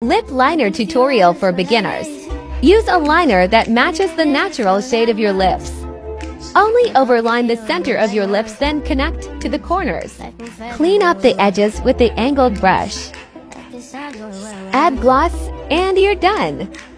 Lip liner tutorial for beginners. Use a liner that matches the natural shade of your lips. Only overline the center of your lips, then connect to the corners. Clean up the edges with the angled brush. Add gloss, and you're done.